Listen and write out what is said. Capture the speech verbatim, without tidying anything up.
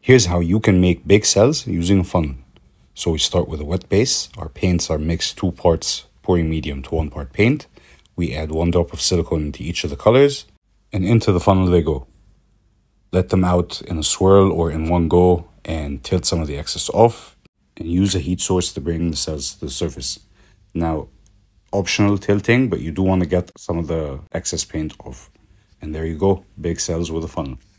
Here's how you can make big cells using a funnel. So we start with a wet base. Our paints are mixed two parts pouring medium to one part paint. We add one drop of silicone into each of the colors, and into the funnel they go. Let them out in a swirl or in one go and tilt some of the excess off, and use a heat source to bring the cells to the surface. Now, optional tilting, but you do want to get some of the excess paint off. And there you go, big cells with a funnel.